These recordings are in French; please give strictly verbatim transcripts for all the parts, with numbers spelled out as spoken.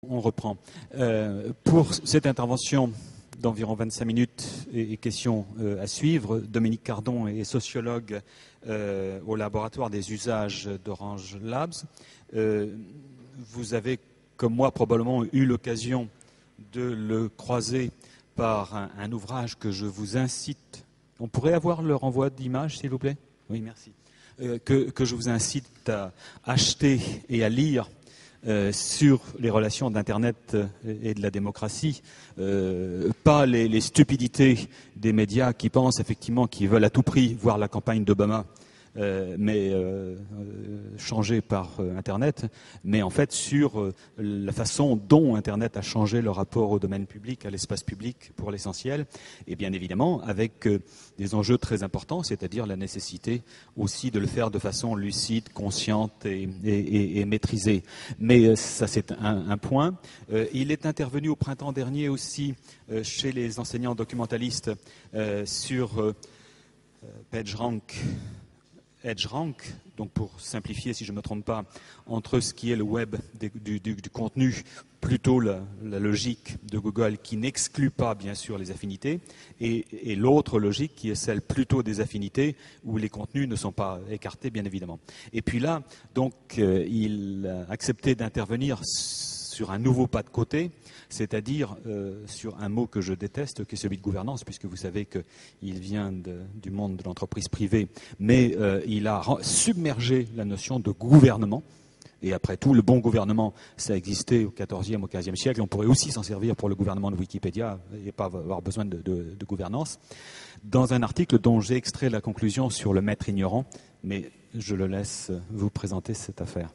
On reprend. Euh, pour cette intervention d'environ vingt-cinq minutes et, et questions euh, à suivre, Dominique Cardon est sociologue euh, au laboratoire des usages d'Orange Labs. Euh, vous avez, comme moi, probablement eu l'occasion de le croiser par un, un ouvrage que je vous incite. On pourrait avoir le renvoi d'image, s'il vous plaît? Oui, merci. Euh, que, que je vous incite à acheter et à lire. Euh, sur les relations d'Internet et de la démocratie, euh, pas les, les stupidités des médias qui pensent effectivement qu'ils veulent à tout prix voir la campagne d'Obama, euh, mais euh, euh, changée par euh, Internet, mais en fait sur euh, la façon dont Internet a changé le rapport au domaine public, à l'espace public pour l'essentiel, et bien évidemment avec euh, des enjeux très importants, c'est-à-dire la nécessité aussi de le faire de façon lucide, consciente et, et, et, et maîtrisée. Mais euh, ça, c'est un, un point. Euh, il est intervenu au printemps dernier aussi euh, chez les enseignants documentalistes euh, sur euh, PageRank, EdgeRank, donc pour simplifier, si je ne me trompe pas, entre ce qui est le web du, du, du contenu, plutôt la, la logique de Google qui n'exclut pas bien sûr les affinités, et, et l'autre logique qui est celle plutôt des affinités où les contenus ne sont pas écartés bien évidemment. Et puis là, donc, euh, il a accepté d'intervenir sur un nouveau pas de côté, c'est-à-dire euh, sur un mot que je déteste, qui est celui de gouvernance, puisque vous savez qu'il vient de, du monde de l'entreprise privée, mais euh, il a submergé la notion de gouvernement. Et après tout, le bon gouvernement, ça a existé au quatorzième, au quinzième siècle. On pourrait aussi s'en servir pour le gouvernement de Wikipédia et pas avoir besoin de, de, de gouvernance. Dans un article dont j'ai extrait la conclusion sur le maître ignorant, mais je le laisse vous présenter cette affaire.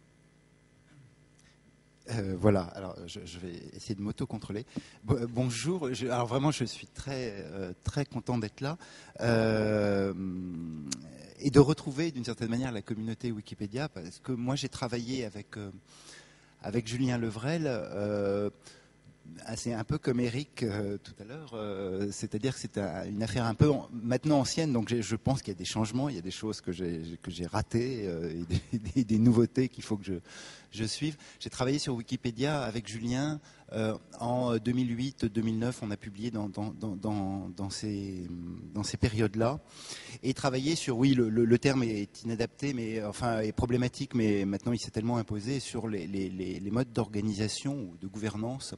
Euh, voilà, alors je, je vais essayer de m'auto-contrôler. Bon, bonjour, je, alors vraiment je suis très, euh, très content d'être là euh, et de retrouver d'une certaine manière la communauté Wikipédia, parce que moi j'ai travaillé avec, euh, avec Julien Levrel, euh, c'est un peu comme Eric euh, tout à l'heure, euh, c'est-à-dire que c'est un, une affaire un peu en, maintenant ancienne, donc je pense qu'il y a des changements, il y a des choses que j'ai que j'ai ratées euh, et des, des, des nouveautés qu'il faut que je, je suive. J'ai travaillé sur Wikipédia avec Julien euh, en deux mille huit deux mille neuf, on a publié dans, dans, dans, dans, dans ces, dans ces périodes-là, et travaillé sur, oui, le, le, le terme est inadapté, mais enfin est problématique, mais maintenant il s'est tellement imposé sur les, les, les, les modes d'organisation ou de gouvernance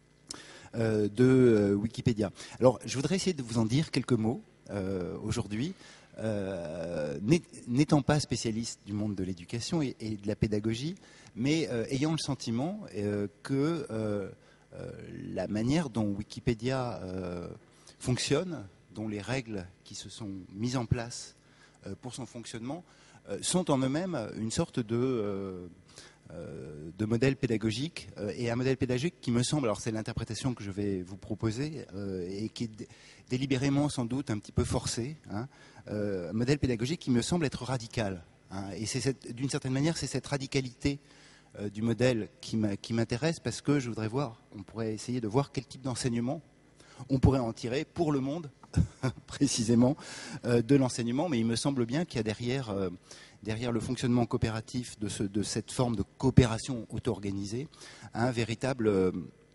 de euh, Wikipédia. Alors, je voudrais essayer de vous en dire quelques mots euh, aujourd'hui. Euh, n'étant pas spécialiste du monde de l'éducation et, et de la pédagogie, mais euh, ayant le sentiment euh, que euh, euh, la manière dont Wikipédia euh, fonctionne, dont les règles qui se sont mises en place euh, pour son fonctionnement, euh, sont en eux-mêmes une sorte de... Euh, Euh, de modèle pédagogique euh, et un modèle pédagogique qui me semble, alors c'est l'interprétation que je vais vous proposer euh, et qui est délibérément sans doute un petit peu forcé, hein, euh, un modèle pédagogique qui me semble être radical, hein, et c'est d'une certaine manière c'est cette radicalité euh, du modèle qui m'intéresse, parce que je voudrais voir, on pourrait essayer de voir quel type d'enseignement on pourrait en tirer pour le monde précisément euh, de l'enseignement, mais il me semble bien qu'il y a derrière euh, derrière le fonctionnement coopératif de, ce, de cette forme de coopération auto-organisée, un véritable euh,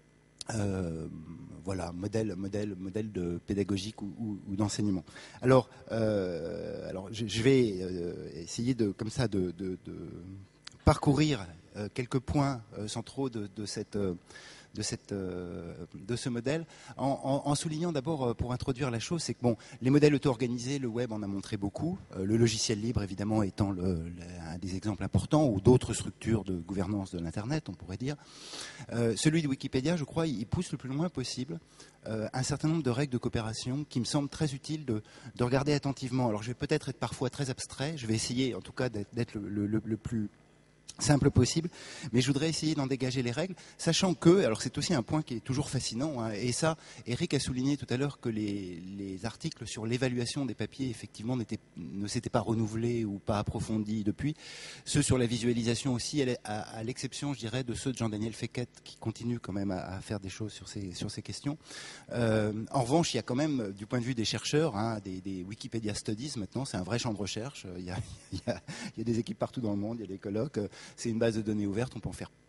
euh, voilà, modèle, modèle, modèle de pédagogique ou, ou, ou d'enseignement. Alors, euh, alors je, je vais euh, essayer de, comme ça de, de, de parcourir euh, quelques points euh, centraux de, de cette... Euh, De, cette, euh, de ce modèle, en, en, en soulignant d'abord, euh, pour introduire la chose, c'est que bon, les modèles auto-organisés, le web en a montré beaucoup, euh, le logiciel libre évidemment étant le, le, un des exemples importants, ou d'autres structures de gouvernance de l'Internet, on pourrait dire. Euh, celui de Wikipédia, je crois, il pousse le plus loin possible euh, un certain nombre de règles de coopération qui me semblent très utiles de, de regarder attentivement. Alors je vais peut-être être parfois très abstrait, je vais essayer en tout cas d'être le, le, le plus simple possible, mais je voudrais essayer d'en dégager les règles, sachant que, alors c'est aussi un point qui est toujours fascinant, hein, et ça, Eric a souligné tout à l'heure que les, les articles sur l'évaluation des papiers, effectivement, ne s'étaient pas renouvelés ou pas approfondis depuis. Ceux sur la visualisation aussi, à, à l'exception, je dirais, de ceux de Jean-Daniel Fequet, qui continue quand même à, à faire des choses sur ces, sur ces questions. Euh, en revanche, il y a quand même, du point de vue des chercheurs, hein, des, des Wikipedia Studies, maintenant, c'est un vrai champ de recherche. Il y, a, il, y a, il y a des équipes partout dans le monde, il y a des colloques. C'est une base de données ouverte, on peut en faire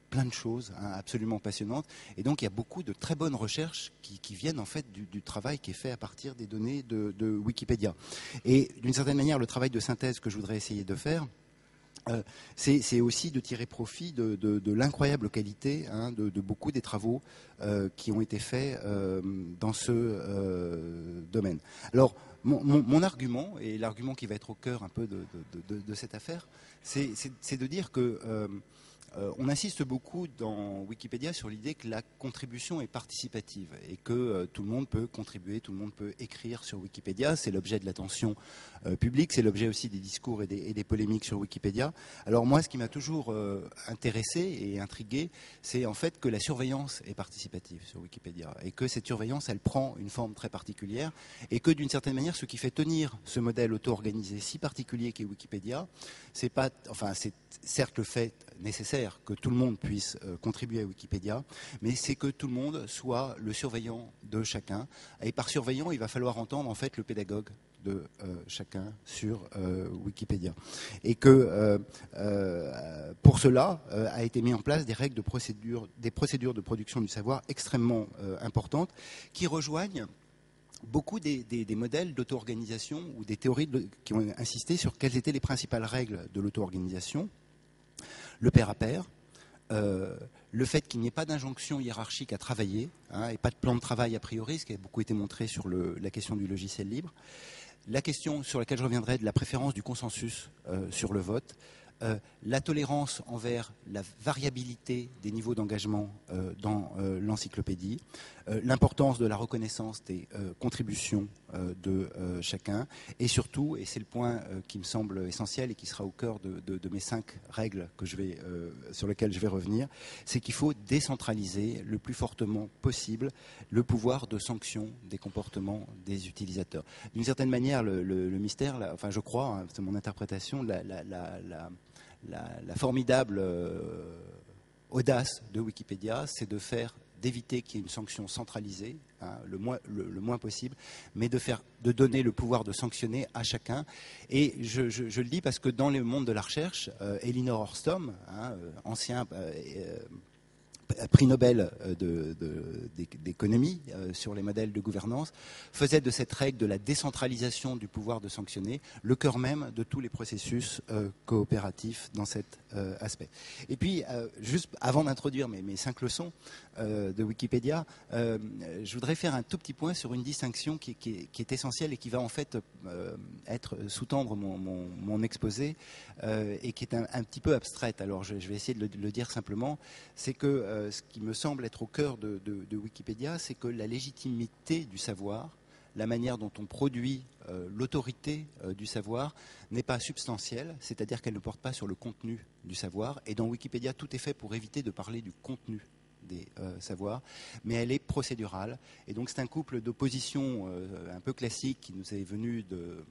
plein de choses hein, absolument passionnantes. Et donc il y a beaucoup de très bonnes recherches qui, qui viennent en fait du, du travail qui est fait à partir des données de, de Wikipédia. Et d'une certaine manière, le travail de synthèse que je voudrais essayer de faire, Euh, c'est aussi de tirer profit de, de, de l'incroyable qualité hein, de, de beaucoup des travaux euh, qui ont été faits euh, dans ce euh, domaine. Alors, mon, mon, mon argument, et l'argument qui va être au cœur un peu de, de, de, de cette affaire, c'est de dire que euh, Euh, on insiste beaucoup dans Wikipédia sur l'idée que la contribution est participative et que euh, tout le monde peut contribuer, tout le monde peut écrire sur Wikipédia. C'est l'objet de l'attention euh, publique, c'est l'objet aussi des discours et des, et des polémiques sur Wikipédia. Alors moi, ce qui m'a toujours euh, intéressé et intrigué, c'est en fait que la surveillance est participative sur Wikipédia et que cette surveillance, elle prend une forme très particulière et que d'une certaine manière, ce qui fait tenir ce modèle auto-organisé si particulier qu'est Wikipédia, c'est pas, enfin, c'est certes le fait nécessaire que tout le monde puisse euh, contribuer à Wikipédia, mais c'est que tout le monde soit le surveillant de chacun. Et par surveillant, il va falloir entendre en fait le pédagogue de euh, chacun sur euh, Wikipédia. Et que euh, euh, pour cela euh, a été mis en place des règles de procédure, des procédures de production du savoir extrêmement euh, importantes qui rejoignent beaucoup des, des, des modèles d'auto-organisation ou des théories de, qui ont insisté sur quelles étaient les principales règles de l'auto-organisation. Le pair à pair, euh, le fait qu'il n'y ait pas d'injonction hiérarchique à travailler, hein, et pas de plan de travail a priori, ce qui a beaucoup été montré sur le, la question du logiciel libre. La question sur laquelle je reviendrai de la préférence du consensus euh, sur le vote. Euh, la tolérance envers la variabilité des niveaux d'engagement euh, dans euh, l'encyclopédie, euh, l'importance de la reconnaissance des euh, contributions euh, de euh, chacun, et surtout, et c'est le point euh, qui me semble essentiel et qui sera au cœur de, de, de mes cinq règles que je vais, euh, sur lesquelles je vais revenir, c'est qu'il faut décentraliser le plus fortement possible le pouvoir de sanction des comportements des utilisateurs. D'une certaine manière, le, le, le mystère, là, enfin je crois, hein, c'est mon interprétation, la, la, la, la La, la formidable euh, audace de Wikipédia, c'est de faire, d'éviter qu'il y ait une sanction centralisée, hein, le, moins, le, le moins possible, mais de, faire, de donner le pouvoir de sanctionner à chacun. Et je, je, je le dis parce que dans le monde de la recherche, euh, Elinor Ostrom, hein, ancien euh, euh, prix Nobel d'économie euh, sur les modèles de gouvernance, faisait de cette règle de la décentralisation du pouvoir de sanctionner le cœur même de tous les processus euh, coopératifs dans cet euh, aspect. Et puis, euh, juste avant d'introduire mes, mes cinq leçons euh, de Wikipédia, euh, je voudrais faire un tout petit point sur une distinction qui, qui, est, qui est essentielle et qui va en fait euh, être sous-tendre mon, mon, mon exposé euh, et qui est un, un petit peu abstraite. Alors, je, je vais essayer de le, de le dire simplement. C'est que euh, ce qui me semble être au cœur de, de, de Wikipédia, c'est que la légitimité du savoir, la manière dont on produit euh, l'autorité euh, du savoir n'est pas substantielle, c'est-à-dire qu'elle ne porte pas sur le contenu du savoir. Et dans Wikipédia, tout est fait pour éviter de parler du contenu des euh, savoirs, mais elle est procédurale. Et donc c'est un couple d'oppositions euh, un peu classique qui nous est venu de...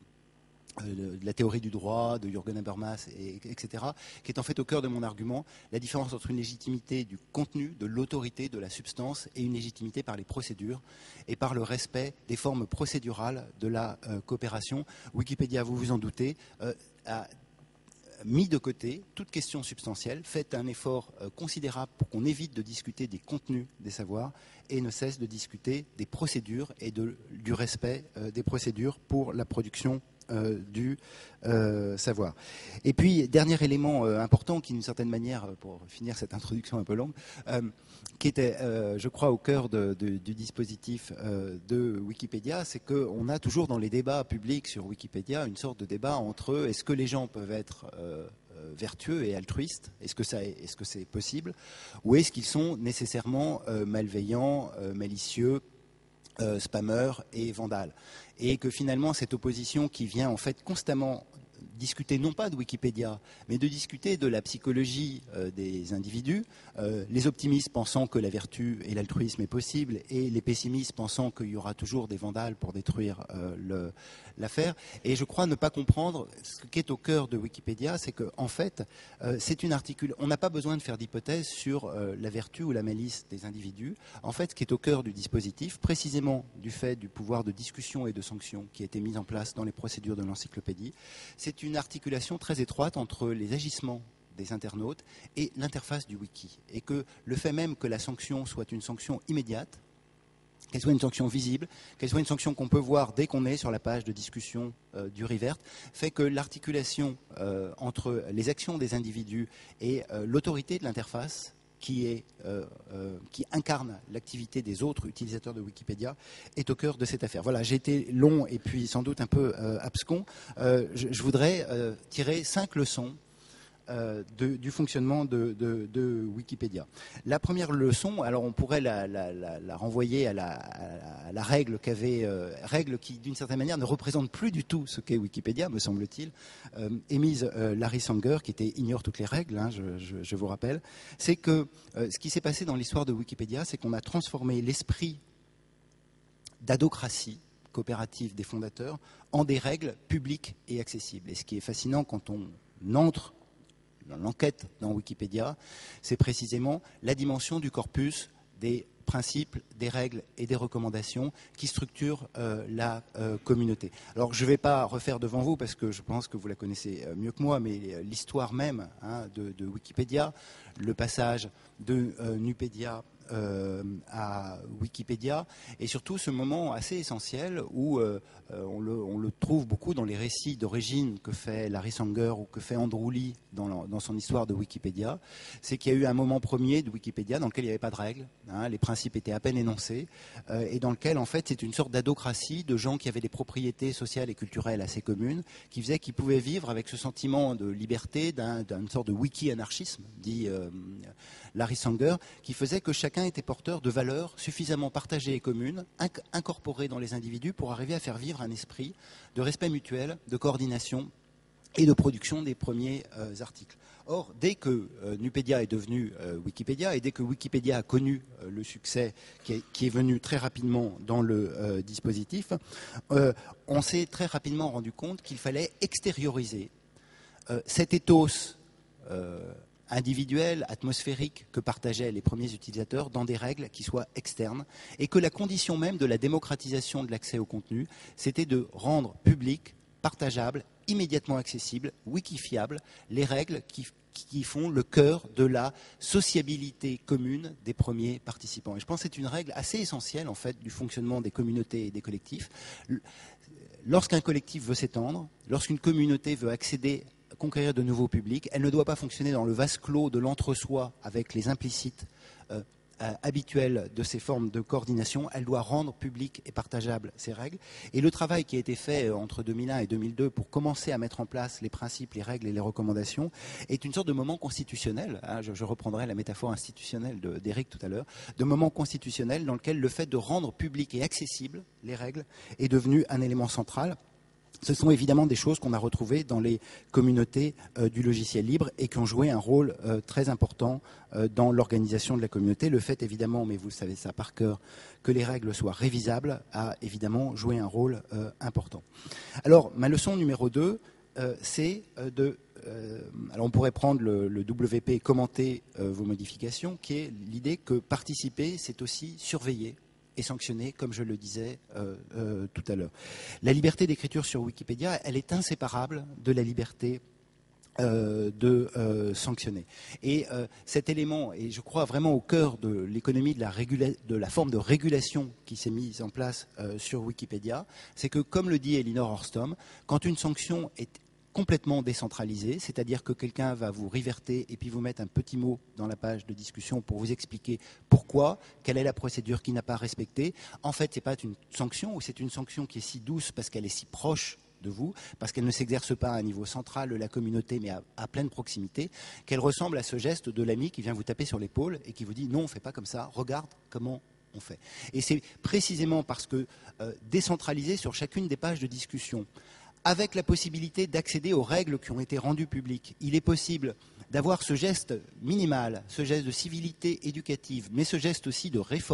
de la théorie du droit, de Jürgen Habermas, et, etc., qui est en fait au cœur de mon argument, la différence entre une légitimité du contenu, de l'autorité, de la substance, et une légitimité par les procédures, et par le respect des formes procédurales de la euh, coopération. Wikipédia, vous vous en doutez, euh, a mis de côté toute question substantielle, fait un effort euh, considérable pour qu'on évite de discuter des contenus des savoirs, et ne cesse de discuter des procédures et de, du respect euh, des procédures pour la production Euh, du euh, savoir. Et puis, dernier élément euh, important qui, d'une certaine manière, pour finir cette introduction un peu longue, euh, qui était, euh, je crois, au cœur de, de, du dispositif euh, de Wikipédia, c'est qu'on a toujours dans les débats publics sur Wikipédia une sorte de débat entre est-ce que les gens peuvent être euh, vertueux et altruistes, est-ce que ça, est-ce que c'est possible, ou est-ce qu'ils sont nécessairement euh, malveillants, euh, malicieux, Euh, spammeurs et vandales. Et que finalement, cette opposition qui vient en fait constamment discuter non pas de Wikipédia, mais de discuter de la psychologie euh, des individus, euh, les optimistes pensant que la vertu et l'altruisme est possible, et les pessimistes pensant qu'il y aura toujours des vandales pour détruire euh, l'affaire. Et je crois ne pas comprendre ce qui est au cœur de Wikipédia, c'est qu'en en fait, euh, c'est une articule. On n'a pas besoin de faire d'hypothèse sur euh, la vertu ou la malice des individus. En fait, ce qui est au cœur du dispositif, précisément du fait du pouvoir de discussion et de sanction qui a été mis en place dans les procédures de l'encyclopédie, c'est une une articulation très étroite entre les agissements des internautes et l'interface du wiki. Et que le fait même que la sanction soit une sanction immédiate, qu'elle soit une sanction visible, qu'elle soit une sanction qu'on peut voir dès qu'on est sur la page de discussion euh, du Revert, fait que l'articulation euh, entre les actions des individus et euh, l'autorité de l'interface qui, est, euh, euh, qui incarne l'activité des autres utilisateurs de Wikipédia est au cœur de cette affaire. Voilà, j'ai été long et puis sans doute un peu euh, abscon. Euh, je, je voudrais euh, tirer cinq leçons Euh, de, du fonctionnement de, de, de Wikipédia. La première leçon, alors on pourrait la, la, la, la renvoyer à la, à la règle qu'avait, euh, règle qui d'une certaine manière ne représente plus du tout ce qu'est Wikipédia, me semble-t-il, euh, émise euh, Larry Sanger, qui était ignore toutes les règles, hein, je, je, je vous rappelle, c'est que euh, ce qui s'est passé dans l'histoire de Wikipédia, c'est qu'on a transformé l'esprit d'adocratie coopérative des fondateurs en des règles publiques et accessibles. Et ce qui est fascinant quand on entre dans l'enquête dans Wikipédia, c'est précisément la dimension du corpus des principes, des règles et des recommandations qui structurent euh, la euh, communauté. Alors je ne vais pas refaire devant vous parce que je pense que vous la connaissez mieux que moi, mais l'histoire même hein, de, de Wikipédia, le passage de euh, Nupedia Euh, à Wikipédia, et surtout ce moment assez essentiel où euh, on, le, on le trouve beaucoup dans les récits d'origine que fait Larry Sanger ou que fait Andrew Leigh dans, la, dans son histoire de Wikipédia, c'est qu'il y a eu un moment premier de Wikipédia dans lequel il n'y avait pas de règles, hein, les principes étaient à peine énoncés, euh, et dans lequel en fait c'est une sorte d'adocratie de gens qui avaient des propriétés sociales et culturelles assez communes, qui faisaient qu'ils pouvaient vivre avec ce sentiment de liberté, d'un, d'une sorte de wiki-anarchisme, dit euh, Larry Sanger, qui faisait que chacun était porteur de valeurs suffisamment partagées et communes, inc- incorporées dans les individus pour arriver à faire vivre un esprit de respect mutuel, de coordination et de production des premiers euh, articles. Or, dès que euh, Nupedia est devenu euh, Wikipédia et dès que Wikipédia a connu euh, le succès qui est, qui est venu très rapidement dans le euh, dispositif, euh, on s'est très rapidement rendu compte qu'il fallait extérioriser euh, cet ethos euh, individuel, atmosphérique que partageaient les premiers utilisateurs dans des règles qui soient externes et que la condition même de la démocratisation de l'accès au contenu, c'était de rendre public, partageable, immédiatement accessible, wikifiable, les règles qui, qui font le cœur de la sociabilité commune des premiers participants. Et je pense que c'est une règle assez essentielle en fait du fonctionnement des communautés et des collectifs. Lorsqu'un collectif veut s'étendre, lorsqu'une communauté veut accéder conquérir de nouveaux publics, elle ne doit pas fonctionner dans le vase clos de l'entre-soi avec les implicites euh, euh, habituels de ces formes de coordination, elle doit rendre publiques et partageables ces règles. Et le travail qui a été fait euh, entre deux mille un et deux mille deux pour commencer à mettre en place les principes, les règles et les recommandations est une sorte de moment constitutionnel, hein, je, je reprendrai la métaphore institutionnelle de, d'Éric tout à l'heure, de moment constitutionnel dans lequel le fait de rendre public et accessible les règles est devenu un élément central. Ce sont évidemment des choses qu'on a retrouvées dans les communautés euh, du logiciel libre et qui ont joué un rôle euh, très important euh, dans l'organisation de la communauté. Le fait évidemment, mais vous savez ça par cœur, que les règles soient révisables a évidemment joué un rôle euh, important. Alors, ma leçon numéro deux, euh, c'est euh, de... Euh, alors on pourrait prendre le, le W P et commenter euh, vos modifications, qui est l'idée que participer, c'est aussi surveiller et sanctionner, comme je le disais euh, euh, tout à l'heure. La liberté d'écriture sur Wikipédia, elle est inséparable de la liberté euh, de euh, sanctionner. Et euh, cet élément est, je crois, vraiment au cœur de l'économie de la, régula- de la forme de régulation qui s'est mise en place euh, sur Wikipédia, c'est que, comme le dit Elinor Ostrom, quand une sanction est complètement décentralisé, c'est-à-dire que quelqu'un va vous riverter et puis vous mettre un petit mot dans la page de discussion pour vous expliquer pourquoi, quelle est la procédure qu'il n'a pas respectée. En fait, ce n'est pas une sanction, ou c'est une sanction qui est si douce parce qu'elle est si proche de vous, parce qu'elle ne s'exerce pas à un niveau central de la communauté, mais à, à pleine proximité, qu'elle ressemble à ce geste de l'ami qui vient vous taper sur l'épaule et qui vous dit « non, on ne fait pas comme ça, regarde comment on fait ». Et c'est précisément parce que euh, décentralisé sur chacune des pages de discussion, avec la possibilité d'accéder aux règles qui ont été rendues publiques, il est possible d'avoir ce geste minimal, ce geste de civilité éducative, mais ce geste aussi de réforme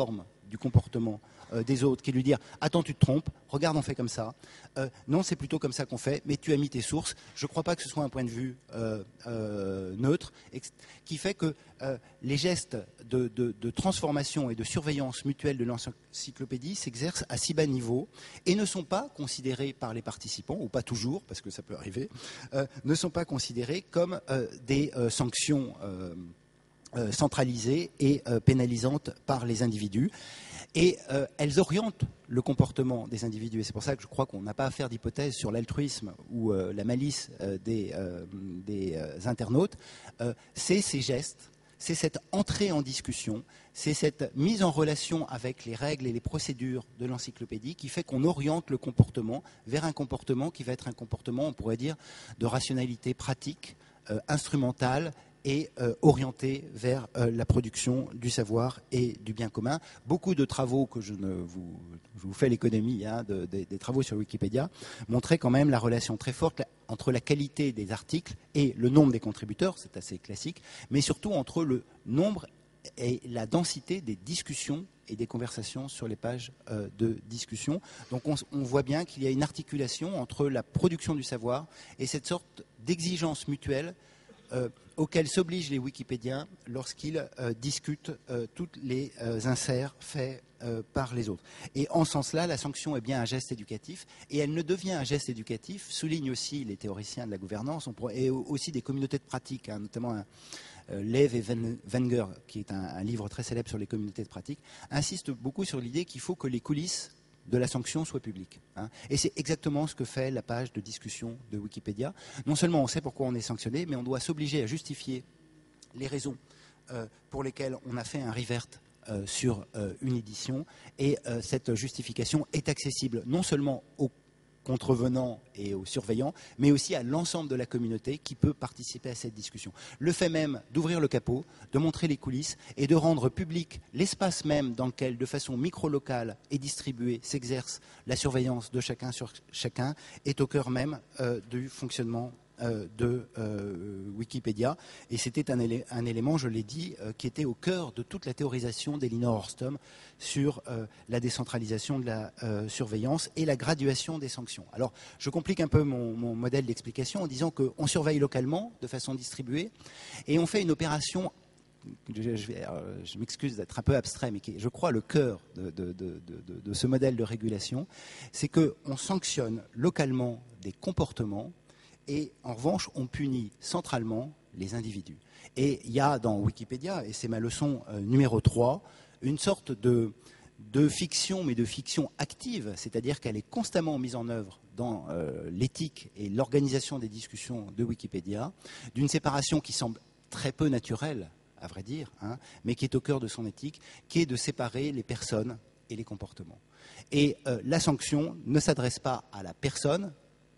du comportement euh, des autres, qui est de lui dire « Attends, tu te trompes, regarde, on fait comme ça. Euh, non, c'est plutôt comme ça qu'on fait, mais tu as mis tes sources. » Je ne crois pas que ce soit un point de vue euh, euh, neutre, qui fait que euh, les gestes de, de, de transformation et de surveillance mutuelle de l'encyclopédie s'exercent à si bas niveau et ne sont pas considérés par les participants, ou pas toujours, parce que ça peut arriver, euh, ne sont pas considérés comme euh, des euh, sanctions euh, euh, centralisées et euh, pénalisantes par les individus. Et euh, elles orientent le comportement des individus. Et c'est pour ça que je crois qu'on n'a pas à faire d'hypothèse sur l'altruisme ou euh, la malice euh, des, euh, des euh, internautes. Euh, c'est ces gestes, c'est cette entrée en discussion, c'est cette mise en relation avec les règles et les procédures de l'encyclopédie qui fait qu'on oriente le comportement vers un comportement qui va être un comportement, on pourrait dire, de rationalité pratique, euh, instrumentale, et euh, orienté vers euh, la production du savoir et du bien commun. Beaucoup de travaux que je ne vous, je vous fais l'économie hein, de, de, des travaux sur Wikipédia montraient quand même la relation très forte entre la qualité des articles et le nombre des contributeurs, c'est assez classique, mais surtout entre le nombre et la densité des discussions et des conversations sur les pages euh, de discussion. Donc on, on voit bien qu'il y a une articulation entre la production du savoir et cette sorte d'exigence mutuelle Euh, auxquels s'obligent les Wikipédiens lorsqu'ils euh, discutent euh, tous les euh, inserts faits euh, par les autres. Et en ce sens-là, la sanction est bien un geste éducatif, et elle ne devient un geste éducatif, soulignent aussi les théoriciens de la gouvernance, on pourrait, et aussi des communautés de pratique, hein, notamment un, euh, Lev et Wenger, qui est un, un livre très célèbre sur les communautés de pratique, insiste beaucoup sur l'idée qu'il faut que les coulisses de la sanction soit publique. Hein. Et c'est exactement ce que fait la page de discussion de Wikipédia. Non seulement on sait pourquoi on est sanctionné, mais on doit s'obliger à justifier les raisons euh, pour lesquelles on a fait un revert euh, sur euh, une édition. Et euh, cette justification est accessible non seulement aux contrevenants et aux surveillants, mais aussi à l'ensemble de la communauté qui peut participer à cette discussion. Le fait même d'ouvrir le capot, de montrer les coulisses et de rendre public l'espace même dans lequel, de façon micro-locale et distribuée, s'exerce la surveillance de chacun sur chacun, est au cœur même euh, du fonctionnement euh, de euh, Wikipédia. Et c'était un, élé un élément, je l'ai dit, euh, qui était au cœur de toute la théorisation d'Elinor Ostrom sur euh, la décentralisation de la euh, surveillance et la graduation des sanctions. Alors, je complique un peu mon, mon modèle d'explication en disant qu'on surveille localement, de façon distribuée, et on fait une opération, je, je, je m'excuse d'être un peu abstrait, mais qui est, je crois, le cœur de, de, de, de, de ce modèle de régulation, c'est qu'on sanctionne localement des comportements et, en revanche, on punit centralement les individus. Et il y a dans Wikipédia, et c'est ma leçon euh, numéro trois, une sorte de, de fiction, mais de fiction active, c'est-à-dire qu'elle est constamment mise en œuvre dans euh, l'éthique et l'organisation des discussions de Wikipédia, d'une séparation qui semble très peu naturelle, à vrai dire, hein, mais qui est au cœur de son éthique, qui est de séparer les personnes et les comportements. Et euh, la sanction ne s'adresse pas à la personne,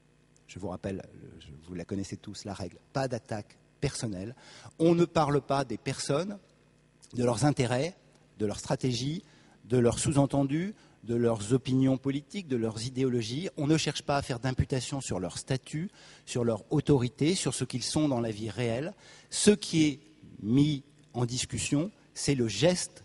je vous rappelle, vous la connaissez tous, la règle, pas d'attaque personnelle, on ne parle pas des personnes, de leurs intérêts, de leurs stratégies, de leurs sous-entendus, de leurs opinions politiques, de leurs idéologies. On ne cherche pas à faire d'imputation sur leur statut, sur leur autorité, sur ce qu'ils sont dans la vie réelle. Ce qui est mis en discussion, c'est le geste,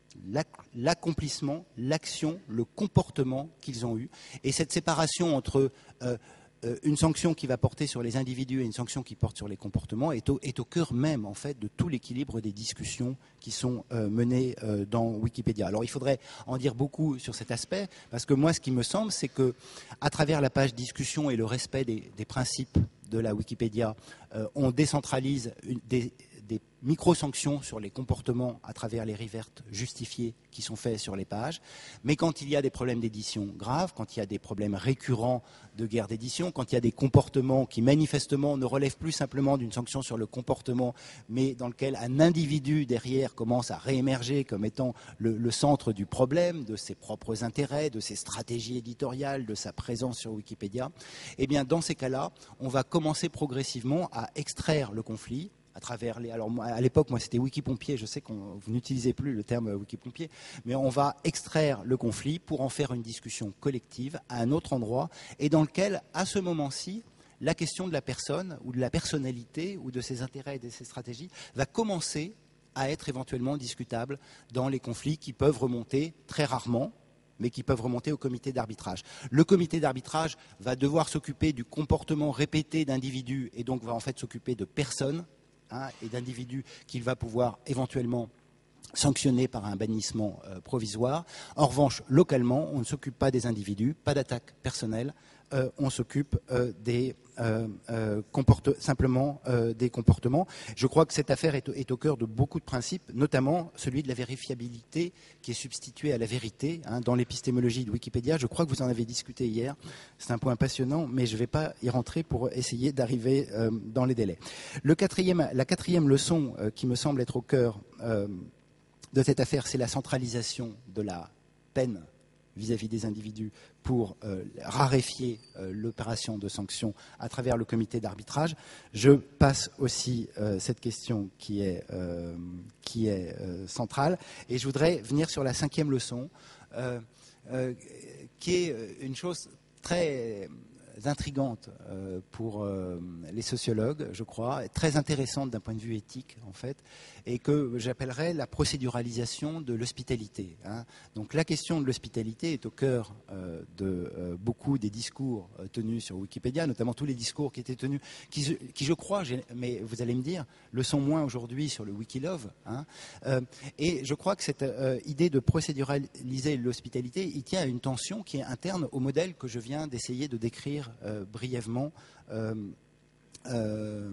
l'accomplissement, l'action, le comportement qu'ils ont eu. Et cette séparation entre euh, une sanction qui va porter sur les individus et une sanction qui porte sur les comportements est au, est au cœur même en fait de tout l'équilibre des discussions qui sont euh, menées euh, dans Wikipédia. Alors il faudrait en dire beaucoup sur cet aspect parce que moi ce qui me semble c'est que à travers la page discussion et le respect des, des principes de la Wikipédia, euh, on décentralise une, des, des micro-sanctions sur les comportements à travers les reverts justifiés qui sont faits sur les pages. Mais quand il y a des problèmes d'édition graves, quand il y a des problèmes récurrents de guerre d'édition, quand il y a des comportements qui manifestement ne relèvent plus simplement d'une sanction sur le comportement, mais dans lequel un individu derrière commence à réémerger comme étant le, le centre du problème, de ses propres intérêts, de ses stratégies éditoriales, de sa présence sur Wikipédia, eh bien dans ces cas-là, on va commencer progressivement à extraire le conflit à travers les... Alors à l'époque, moi, c'était Wikipompier. Je sais que vous n'utilisez plus le terme Wikipompier, mais on va extraire le conflit pour en faire une discussion collective à un autre endroit et dans lequel, à ce moment-ci, la question de la personne ou de la personnalité ou de ses intérêts et de ses stratégies va commencer à être éventuellement discutables dans les conflits qui peuvent remonter très rarement, mais qui peuvent remonter au comité d'arbitrage. Le comité d'arbitrage va devoir s'occuper du comportement répété d'individus et donc va en fait s'occuper de personnes, hein, et d'individus qu'il va pouvoir éventuellement sanctionné par un bannissement euh, provisoire. En revanche, localement, on ne s'occupe pas des individus, pas d'attaque personnelle, euh, on s'occupe euh, des euh, euh, comporte- simplement euh, des comportements. Je crois que cette affaire est, est au cœur de beaucoup de principes, notamment celui de la vérifiabilité qui est substitué à la vérité, hein, dans l'épistémologie de Wikipédia. Je crois que vous en avez discuté hier. C'est un point passionnant, mais je ne vais pas y rentrer pour essayer d'arriver euh, dans les délais. Le quatrième, la quatrième leçon euh, qui me semble être au cœur euh, de cette affaire, c'est la centralisation de la peine vis-à-vis des individus pour euh, raréfier euh, l'opération de sanction à travers le comité d'arbitrage. Je passe aussi euh, cette question qui est, euh, qui est euh, centrale, et je voudrais venir sur la cinquième leçon, euh, euh, qui est une chose très intrigante euh, pour euh, les sociologues, je crois, très intéressante d'un point de vue éthique, en fait, et que j'appellerais la procéduralisation de l'hospitalité. Hein. Donc la question de l'hospitalité est au cœur euh, de euh, beaucoup des discours euh, tenus sur Wikipédia, notamment tous les discours qui étaient tenus, qui, qui je crois, mais vous allez me dire, le sont moins aujourd'hui sur le Wikilove. Hein. Euh, et je crois que cette euh, idée de procéduraliser l'hospitalité, il tient à une tension qui est interne au modèle que je viens d'essayer de décrire Euh, brièvement. Euh, euh,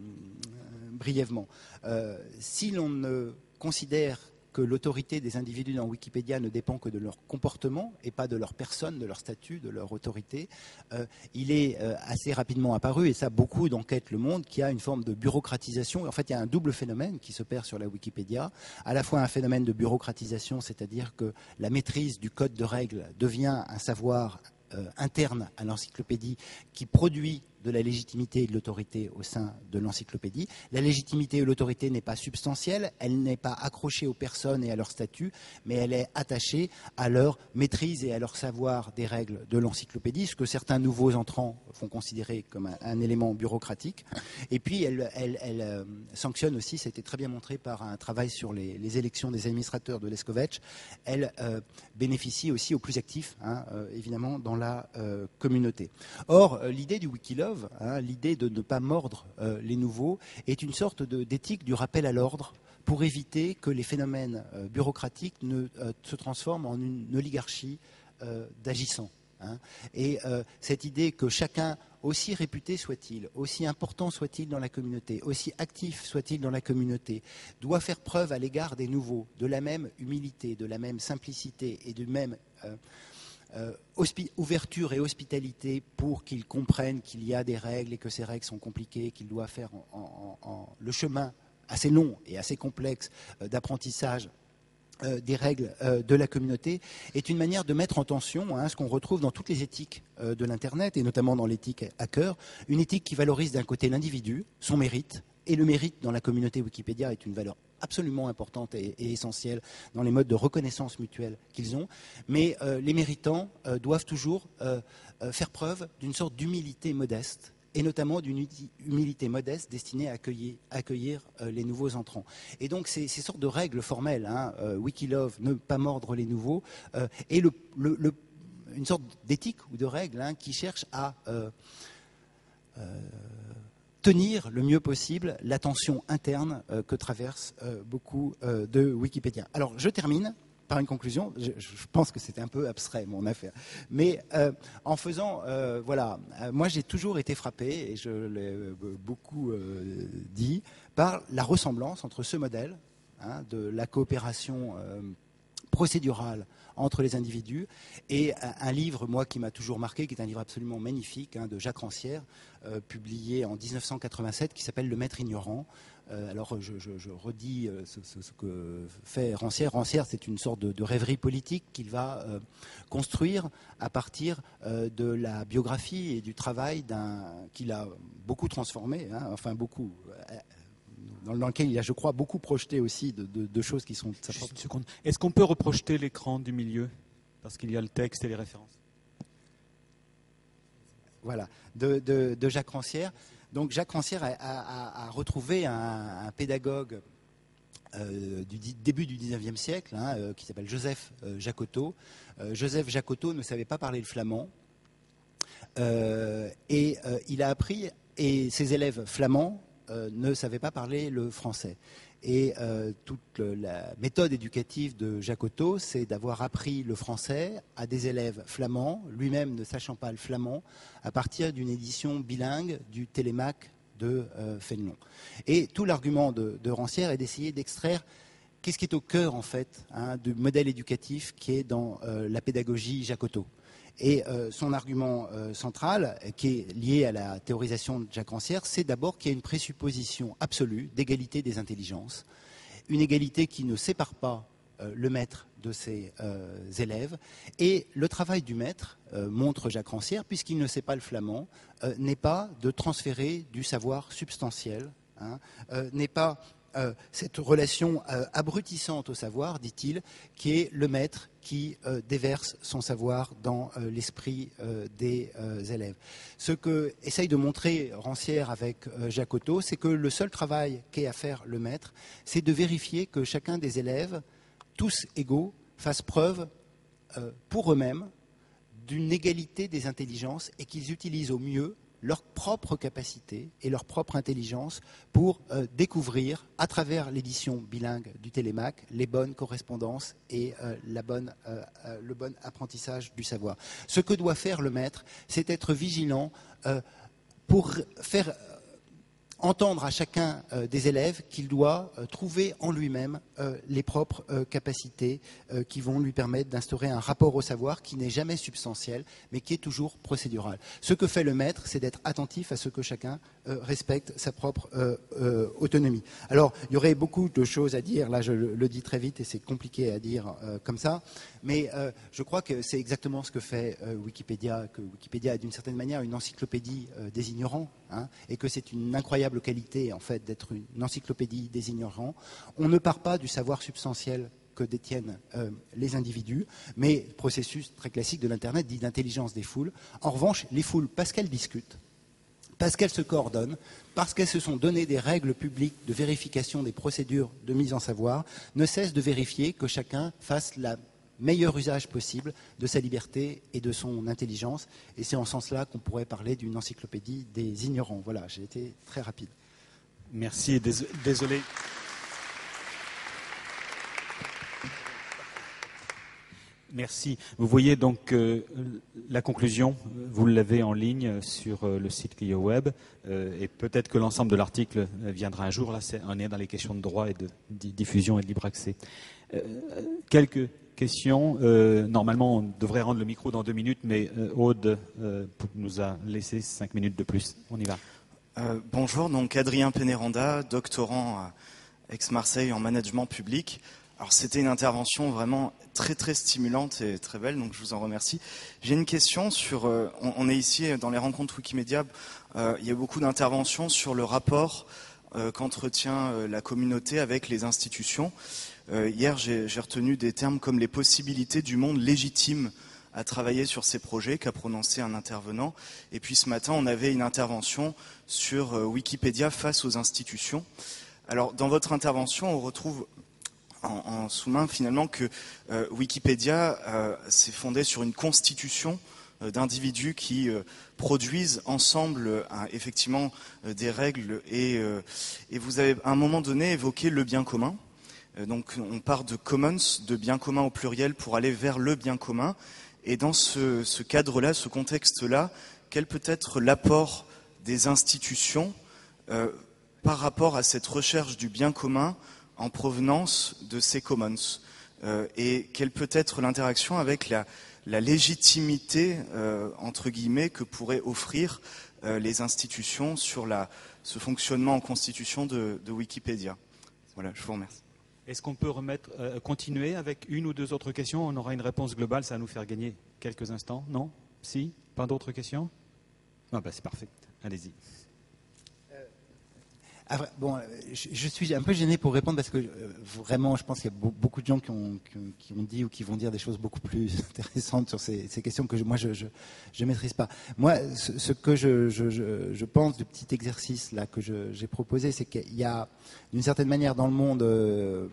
brièvement. Euh, si l'on ne considère que l'autorité des individus dans Wikipédia ne dépend que de leur comportement et pas de leur personne, de leur statut, de leur autorité, euh, il est euh, assez rapidement apparu, et ça beaucoup d'enquêtes le montrent, qu'il y a une forme de bureaucratisation. En fait, il y a un double phénomène qui s'opère sur la Wikipédia, à la fois un phénomène de bureaucratisation, c'est-à-dire que la maîtrise du code de règles devient un savoir Euh, interne à l'encyclopédie qui produit de la légitimité et de l'autorité au sein de l'encyclopédie. La légitimité et l'autorité n'est pas substantielle, elle n'est pas accrochée aux personnes et à leur statut, mais elle est attachée à leur maîtrise et à leur savoir des règles de l'encyclopédie, ce que certains nouveaux entrants font considérer comme un, un élément bureaucratique. Et puis elle, elle, elle euh, sanctionne aussi, c'était très bien montré par un travail sur les, les élections des administrateurs de Leskovec, elle euh, bénéficie aussi aux plus actifs, hein, euh, évidemment, dans la euh, communauté. Or, euh, l'idée du Wikilove, hein, l'idée de ne pas mordre euh, les nouveaux, est une sorte de, d'éthique du rappel à l'ordre pour éviter que les phénomènes euh, bureaucratiques ne euh, se transforment en une oligarchie euh, d'agissants. Hein. Et euh, cette idée que chacun, aussi réputé soit-il, aussi important soit-il dans la communauté, aussi actif soit-il dans la communauté, doit faire preuve à l'égard des nouveaux de la même humilité, de la même simplicité et du même euh, euh, ouverture et hospitalité pour qu'ils comprennent qu'il y a des règles et que ces règles sont compliquées, qu'il doit faire en, en, en, le chemin assez long et assez complexe euh, d'apprentissage Euh, des règles euh, de la communauté, est une manière de mettre en tension, hein, ce qu'on retrouve dans toutes les éthiques euh, de l'Internet, et notamment dans l'éthique hacker, une éthique qui valorise d'un côté l'individu, son mérite, et le mérite dans la communauté Wikipédia est une valeur absolument importante et, et essentielle dans les modes de reconnaissance mutuelle qu'ils ont, mais euh, les méritants euh, doivent toujours euh, euh, faire preuve d'une sorte d'humilité modeste, et notamment d'une humilité modeste destinée à accueillir, accueillir euh, les nouveaux entrants. Et donc ces, ces sortes de règles formelles, hein, euh, Wikilove, ne pas mordre les nouveaux, euh, et le, le, le, une sorte d'éthique ou de règles, hein, qui cherche à euh, euh, tenir le mieux possible la tension interne euh, que traversent euh, beaucoup euh, de Wikipédiens. Alors je termine par une conclusion. Je, je pense que c'était un peu abstrait, mon affaire. Mais euh, en faisant, euh, voilà, euh, moi j'ai toujours été frappé, et je l'ai euh, beaucoup euh, dit, par la ressemblance entre ce modèle, hein, de la coopération euh, procédurale entre les individus, et un, un livre, moi, qui m'a toujours marqué, qui est un livre absolument magnifique, hein, de Jacques Rancière, euh, publié en dix-neuf cent quatre-vingt-sept, qui s'appelle Le Maître ignorant. Euh, alors, je, je, je redis euh, ce, ce, ce que fait Rancière. Rancière, c'est une sorte de, de rêverie politique qu'il va euh, construire à partir euh, de la biographie et du travail d'un qu'il a beaucoup transformé, hein, enfin beaucoup... Euh, dans lequel il a, je crois, beaucoup projeté aussi de, de, de choses qui sont... Juste une seconde. Est-ce qu'on peut reprojeter l'écran du milieu? Parce qu'il y a le texte et les références. Voilà, de, de, de Jacques Rancière. Donc Jacques Rancière a, a, a retrouvé un, un pédagogue euh, du début du dix-neuvième siècle, hein, euh, qui s'appelle Joseph euh, Jacotot. Euh, Joseph Jacotot ne savait pas parler le flamand, euh, et euh, il a appris, et ses élèves flamands euh, ne savaient pas parler le français. Et euh, toute le, la méthode éducative de Jacotot, c'est d'avoir appris le français à des élèves flamands, lui-même ne sachant pas le flamand, à partir d'une édition bilingue du Télémaque de euh, Fénelon. Et tout l'argument de, de Rancière est d'essayer d'extraire qu'est-ce qui est au cœur, en fait, hein, du modèle éducatif qui est dans euh, la pédagogie Jacotot. Et euh, son argument euh, central, qui est lié à la théorisation de Jacques Rancière, c'est d'abord qu'il y a une présupposition absolue d'égalité des intelligences, une égalité qui ne sépare pas euh, le maître de ses euh, élèves. Et le travail du maître, euh, montre Jacques Rancière, puisqu'il ne sait pas le flamand, euh, n'est pas de transférer du savoir substantiel, hein, euh, n'est pas euh, cette relation euh, abrutissante au savoir, dit-il, qui est le maître qui euh, déverse son savoir dans euh, l'esprit euh, des euh, élèves. Ce que essaye de montrer Rancière avec euh, Jacotot, c'est que le seul travail qu'ait à faire le maître, c'est de vérifier que chacun des élèves, tous égaux, fassent preuve euh, pour eux-mêmes d'une égalité des intelligences et qu'ils utilisent au mieux leur propre capacité et leur propre intelligence pour euh, découvrir, à travers l'édition bilingue du Télémaque, les bonnes correspondances et euh, la bonne, euh, euh, le bon apprentissage du savoir. Ce que doit faire le maître, c'est être vigilant euh, pour faire entendre à chacun euh, des élèves qu'il doit euh, trouver en lui-même euh, les propres euh, capacités euh, qui vont lui permettre d'instaurer un rapport au savoir qui n'est jamais substantiel, mais qui est toujours procédural. Ce que fait le maître, c'est d'être attentif à ce que chacun euh, respecte sa propre euh, euh, autonomie. Alors, il y aurait beaucoup de choses à dire, là je le, le dis très vite et c'est compliqué à dire euh, comme ça, mais euh, je crois que c'est exactement ce que fait euh, Wikipédia, que Wikipédia est d'une certaine manière une encyclopédie euh, des ignorants, hein, et que c'est une incroyable qualité en fait d'être une encyclopédie des ignorants. On ne part pas du savoir substantiel que détiennent euh, les individus, mais processus très classique de l'Internet dit d'intelligence des foules. En revanche, les foules, parce qu'elles discutent, parce qu'elles se coordonnent, parce qu'elles se sont donné des règles publiques de vérification des procédures de mise en savoir, ne cessent de vérifier que chacun fasse la meilleur usage possible de sa liberté et de son intelligence. Et c'est en ce sens-là qu'on pourrait parler d'une encyclopédie des ignorants. Voilà, j'ai été très rapide. Merci, désolé. Merci. Vous voyez donc euh, la conclusion, vous l'avez en ligne sur euh, le site ClioWeb, euh, et peut-être que l'ensemble de l'article viendra un jour. Là, c'est, on est dans les questions de droit et de, de diffusion et de libre accès. Euh, quelques questions. Euh, normalement, on devrait rendre le micro dans deux minutes, mais euh, Aude euh, nous a laissé cinq minutes de plus. On y va. Euh, bonjour, donc Adrien Pénéranda, doctorant à Aix-Marseille en management public. Alors c'était une intervention vraiment très très stimulante et très belle, donc je vous en remercie. J'ai une question sur, euh, on, on est ici dans les rencontres Wikimedia, euh, il y a beaucoup d'interventions sur le rapport euh, qu'entretient euh, la communauté avec les institutions. Euh, hier j'ai, j'ai retenu des termes comme les possibilités du monde légitime à travailler sur ces projets qu'a prononcé un intervenant. Et puis ce matin on avait une intervention sur euh, Wikipédia face aux institutions. Alors dans votre intervention on retrouve En, en sous-main finalement que euh, Wikipédia euh, s'est fondé sur une constitution euh, d'individus qui euh, produisent ensemble euh, effectivement euh, des règles et, euh, et vous avez à un moment donné évoqué le bien commun. Euh, donc on part de commons, de bien commun au pluriel pour aller vers le bien commun. Et dans ce, ce cadre-là, ce contexte-là, quel peut être l'apport des institutions euh, par rapport à cette recherche du bien commun en provenance de ces commons, euh, et quelle peut être l'interaction avec la, la légitimité, euh, entre guillemets, que pourraient offrir euh, les institutions sur la, ce fonctionnement en constitution de, de Wikipédia. Voilà, je vous remercie. Est-ce qu'on peut remettre, euh, continuer avec une ou deux autres questions? On aura une réponse globale, ça va nous faire gagner quelques instants. Non? Si? Pas d'autres questions? Ah ben c'est parfait, allez-y. Ah, bon, je, je suis un peu gêné pour répondre parce que euh, vraiment, je pense qu'il y a beaucoup de gens qui ont, qui, qui ont dit ou qui vont dire des choses beaucoup plus intéressantes sur ces, ces questions que je, moi je je, je maîtrise pas. Moi, ce, ce que je, je, je, je pense du petit exercice là que j'ai proposé, c'est qu'il y a d'une certaine manière dans le monde euh,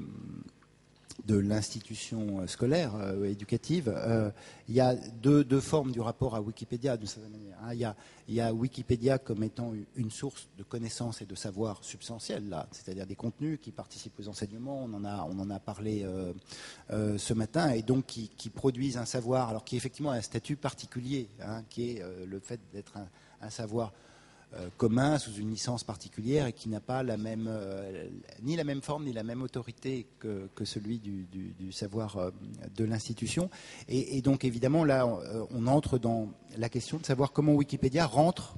de l'institution scolaire, euh, éducative, euh, il y a deux, deux formes du rapport à Wikipédia d'une certaine manière. Hein. Il, y a, il y a Wikipédia comme étant une source de connaissances et de savoir substantiels, là, c'est-à-dire des contenus qui participent aux enseignements. On en a, on en a parlé euh, euh, ce matin, et donc qui, qui produisent un savoir, alors qui effectivement a un statut particulier, hein, qui est euh, le fait d'être un, un savoir Euh, commun sous une licence particulière et qui n'a pas la même, euh, ni la même forme ni la même autorité que, que celui du, du, du savoir euh, de l'institution. Et, et donc évidemment là on, on entre dans la question de savoir comment Wikipédia rentre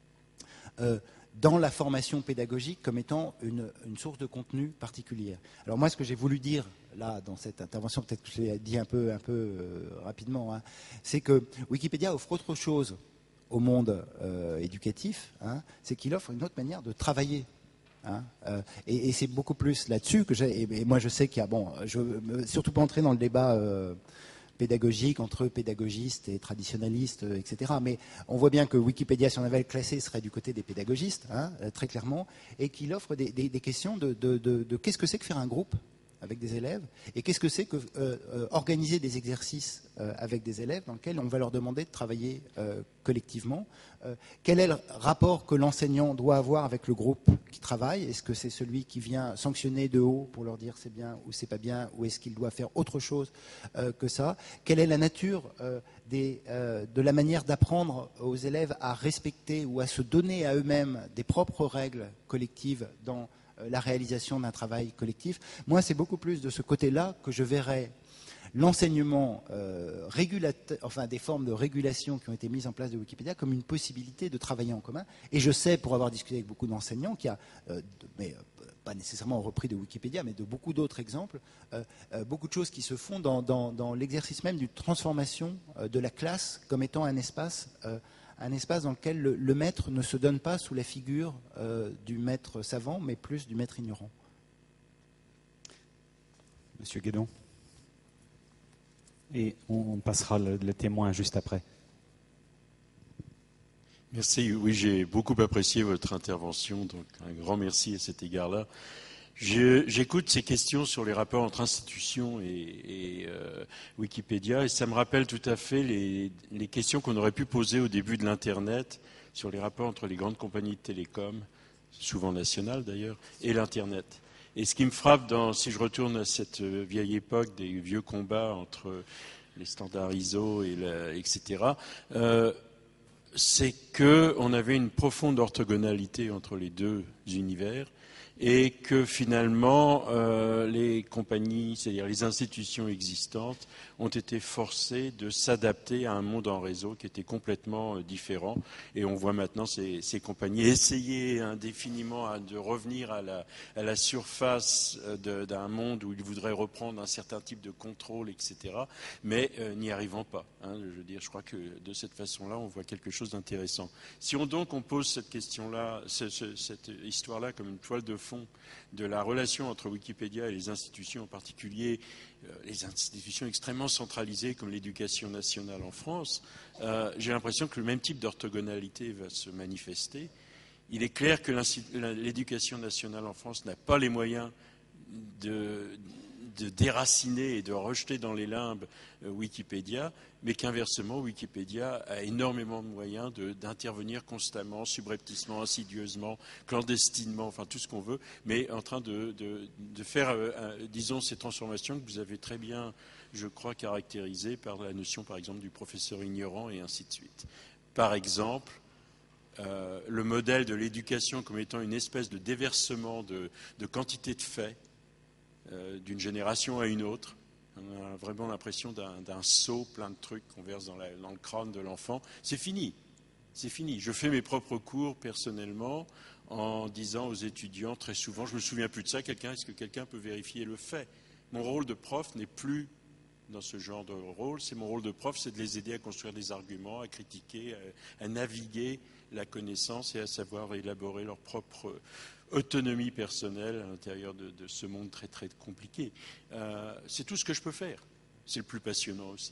euh, dans la formation pédagogique comme étant une, une source de contenu particulière. Alors moi ce que j'ai voulu dire là dans cette intervention, peut-être que je l'ai dit un peu, un peu euh, rapidement, hein, c'est que Wikipédia offre autre chose au monde euh, éducatif, hein, c'est qu'il offre une autre manière de travailler. Hein, euh, et, et c'est beaucoup plus là-dessus que j'ai. Et, et moi, je sais qu'il y a, bon, je veux surtout pas entrer dans le débat euh, pédagogique entre pédagogistes et traditionnalistes, et cetera. Mais on voit bien que Wikipédia, si on avait le classé, serait du côté des pédagogistes, hein, très clairement, et qu'il offre des, des, des questions de, de, de, de qu'est-ce que c'est que faire un groupe avec des élèves, et qu'est-ce que c'est que euh, euh, organiser des exercices euh, avec des élèves dans lesquels on va leur demander de travailler euh, collectivement. Euh, quel est le rapport que l'enseignant doit avoir avec le groupe qui travaille? Est-ce que c'est celui qui vient sanctionner de haut pour leur dire c'est bien ou c'est pas bien, ou est-ce qu'il doit faire autre chose euh, que ça? Quelle est la nature euh, des, euh, de la manière d'apprendre aux élèves à respecter ou à se donner à eux-mêmes des propres règles collectives dans la réalisation d'un travail collectif? Moi, c'est beaucoup plus de ce côté-là que je verrais l'enseignement euh, régulateur, enfin des formes de régulation qui ont été mises en place de Wikipédia comme une possibilité de travailler en commun. Et je sais, pour avoir discuté avec beaucoup d'enseignants, qu'il y a, euh, de, mais euh, pas nécessairement repris de Wikipédia, mais de beaucoup d'autres exemples, euh, euh, beaucoup de choses qui se font dans, dans, dans l'exercice même d'une transformation euh, de la classe comme étant un espace euh, un espace dans lequel le, le maître ne se donne pas sous la figure euh, du maître savant, mais plus du maître ignorant. Monsieur Guédon. Et on, on passera le, le témoin juste après. Merci. Oui, j'ai beaucoup apprécié votre intervention, donc un grand merci à cet égard-là. J'écoute ces questions sur les rapports entre institutions et, et euh, Wikipédia, et ça me rappelle tout à fait les, les questions qu'on aurait pu poser au début de l'Internet sur les rapports entre les grandes compagnies de télécom, souvent nationales d'ailleurs, et l'Internet. Et ce qui me frappe, dans, si je retourne à cette vieille époque des vieux combats entre les standards I S O, et la, et cetera, euh, c'est qu'on avait une profonde orthogonalité entre les deux univers, et que finalement euh, les compagnies, c'est-à-dire les institutions existantes, ont été forcées de s'adapter à un monde en réseau qui était complètement euh, différent. Et on voit maintenant ces, ces compagnies essayer indéfiniment à, de revenir à la, à la surface d'un monde où ils voudraient reprendre un certain type de contrôle, et cetera, mais euh, n'y arrivant pas. Hein. Je veux dire, je crois que de cette façon-là, on voit quelque chose d'intéressant. Si on donc on pose cette question-là, ce, ce, cette histoire-là comme une toile de fond de la relation entre Wikipédia et les institutions, en particulier euh, les institutions extrêmement centralisées comme l'éducation nationale en France, euh, j'ai l'impression que le même type d'orthogonalité va se manifester. Il est clair que l'éducation nationale en France n'a pas les moyens de, de déraciner et de rejeter dans les limbes euh, Wikipédia, mais qu'inversement, Wikipédia a énormément de moyens d'intervenir constamment, subrepticement, insidieusement, clandestinement, enfin tout ce qu'on veut, mais en train de, de, de faire, euh, euh, disons, ces transformations que vous avez très bien, je crois, caractérisées par la notion, par exemple, du professeur ignorant et ainsi de suite. Par exemple, euh, le modèle de l'éducation comme étant une espèce de déversement de, de quantité de faits euh, d'une génération à une autre. On a vraiment l'impression d'un seau plein de trucs qu'on verse dans, la, dans le crâne de l'enfant. C'est fini. C'est fini. Je fais mes propres cours personnellement en disant aux étudiants très souvent, je ne me souviens plus de ça, quelqu'un, est-ce que quelqu'un peut vérifier le fait? Mon rôle de prof n'est plus dans ce genre de rôle. C'est mon rôle de prof, c'est de les aider à construire des arguments, à critiquer, à, à naviguer la connaissance et à savoir élaborer leur propre autonomie personnelle à l'intérieur de, de ce monde très très compliqué. Euh, c'est tout ce que je peux faire. C'est le plus passionnant aussi.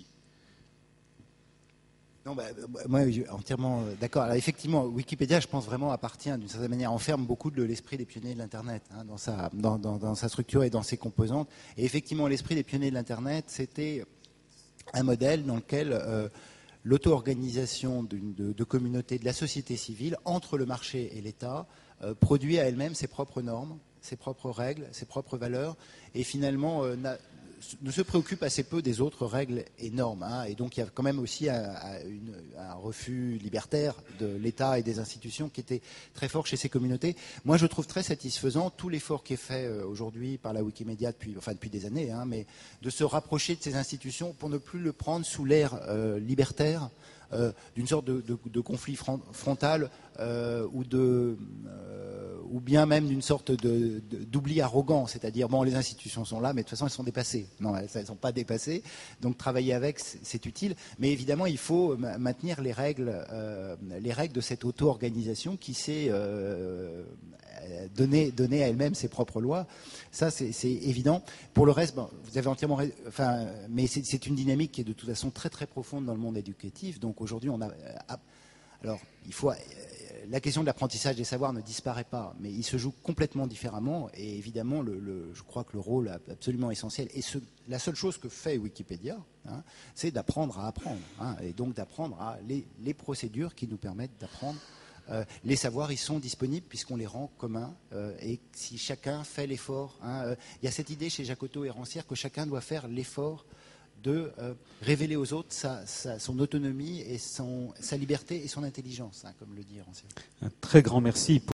Non, bah, moi, je suis entièrement d'accord. Alors, effectivement, Wikipédia, je pense vraiment, appartient d'une certaine manière, enferme beaucoup de l'esprit des pionniers de l'Internet, hein, dans, sa, dans, dans, dans sa structure et dans ses composantes. Et effectivement, l'esprit des pionniers de l'Internet, c'était un modèle dans lequel euh, l'auto-organisation de, de communautés, de la société civile, entre le marché et l'État, euh, produit à elle-même ses propres normes, ses propres règles, ses propres valeurs, et finalement euh, ne se préoccupe assez peu des autres règles et normes. Hein, et donc il y a quand même aussi un, une, un refus libertaire de l'État et des institutions qui était très fort chez ces communautés. Moi, je trouve très satisfaisant tout l'effort qui est fait aujourd'hui par la Wikimedia depuis, enfin depuis des années, hein, mais de se rapprocher de ces institutions pour ne plus le prendre sous l'ère euh, libertaire, Euh, d'une sorte de, de, de conflit frontal euh, ou, de, euh, ou bien même d'une sorte de, de, d'oubli arrogant, c'est-à-dire bon, les institutions sont là, mais de toute façon elles sont dépassées. Non, elles ne sont pas dépassées, donc travailler avec c'est utile, mais évidemment il faut maintenir les règles, euh, les règles de cette auto-organisation qui s'est euh, donné, donné à elle-même ses propres lois. Ça c'est, c'est évident. Pour le reste, bon, vous avez entièrement, enfin, mais c'est, c'est une dynamique qui est de toute façon très très profonde dans le monde éducatif. Donc aujourd'hui, on a, alors il faut, la question de l'apprentissage des savoirs ne disparaît pas, mais il se joue complètement différemment. Et évidemment, le, le, je crois que le rôle absolument essentiel, et ce, la seule chose que fait Wikipédia, hein, c'est d'apprendre à apprendre, hein, et donc d'apprendre à les, les procédures qui nous permettent d'apprendre. Euh, les savoirs, ils sont disponibles puisqu'on les rend communs, euh, et si chacun fait l'effort, hein, euh, il y a cette idée chez Jacotot et Rancière que chacun doit faire l'effort de euh, révéler aux autres sa, sa, son autonomie et son, sa liberté et son intelligence, hein, comme le dit Rancière. Un très grand merci.